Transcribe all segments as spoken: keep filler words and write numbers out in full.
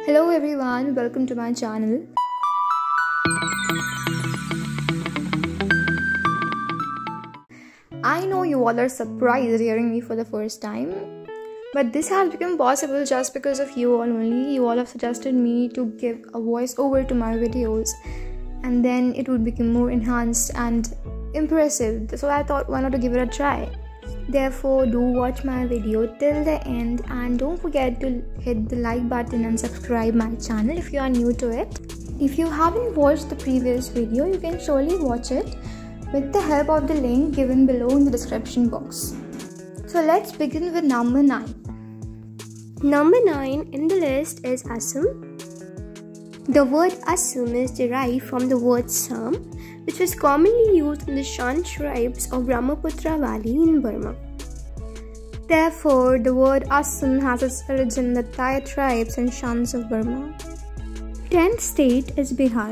Hello everyone, welcome to my channel. I know you all are surprised hearing me for the first time, but this has become possible just because of you all only. You all have suggested me to give a voice over to my videos, and then it would become more enhanced and impressive. So I thought, why not to give it a try? Therefore, do watch my video till the end and don't forget to hit the like button and subscribe my channel if you are new to it. If you haven't watched the previous video, you can surely watch it with the help of the link given below in the description box. So let's begin with number nine. Number nine in the list is Assam. The word Assam is derived from the word Sam, which was commonly used in the Shan tribes of Brahmaputra Valley in Burma. Therefore, the word Assam has its origin in the Thai tribes and Shans of Burma. tenth state is Bihar.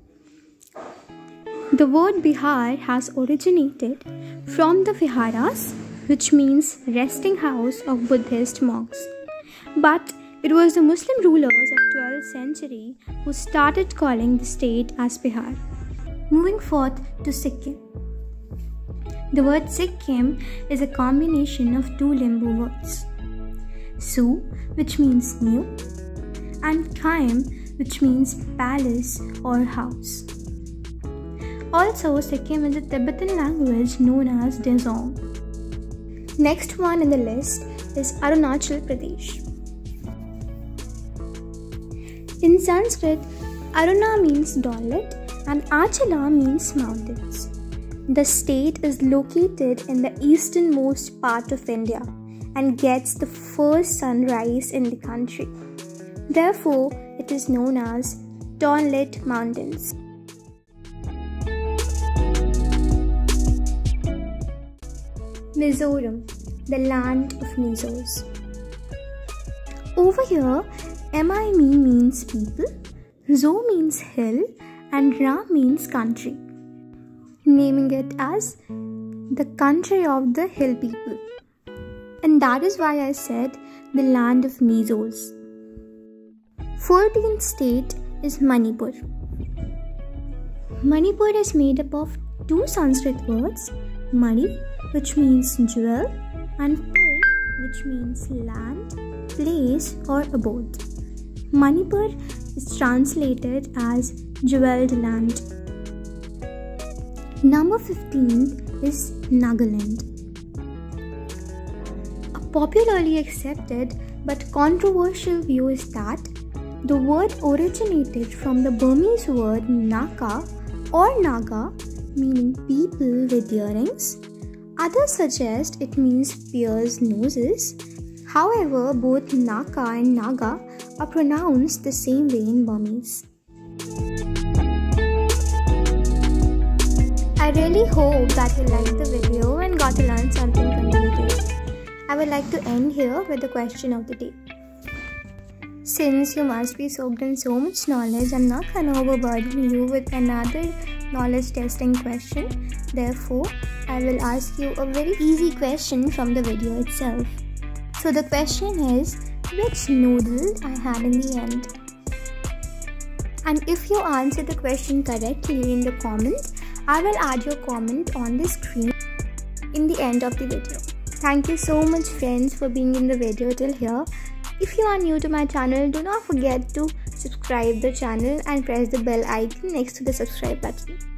The word Bihar has originated from the Viharas, which means resting house of Buddhist monks. But it was the Muslim rulers of twelfth century who started calling the state as Bihar. Moving forth to Sikkim. The word Sikkim is a combination of two Limbu words, Su, which means new, and Khaim, which means palace or house. Also, Sikkim is a Tibetan language known as Dezong. Next one in the list is Arunachal Pradesh. In Sanskrit, Aruna means downlet and Achala means mountains. The state is located in the easternmost part of India and gets the first sunrise in the country. Therefore, it is known as Downlet Mountains. Mizoram, the land of Mizos. Over here, M I M E means people, Zo means hill, and Ra means country, naming it as the country of the hill people. And that is why I said the land of Mizos. fourteenth state is Manipur. Manipur is made up of two Sanskrit words, Mani, which means jewel, and Pur, which means land, place, or abode. Manipur is translated as jeweled land. Number fifteen is Nagaland. A popularly accepted but controversial view is that the word originated from the Burmese word Naka or Naga, meaning people with earrings. Others suggest it means pierced noses. However, both Naka and Naga are pronounced the same way in Burmese. I really hope that you liked the video and got to learn something from the video. I would like to end here with the question of the day. Since you must be soaked in so much knowledge, I'm not going to overburden you with another knowledge testing question. Therefore, I will ask you a very easy question from the video itself. So the question is, which noodle I had in the end? And if you answer the question correctly in the comment, I will add your comment on the screen in the end of the video. Thank you so much friends for being in the video till here. If you are new to my channel, do not forget to subscribe the channel and press the bell icon next to the subscribe button.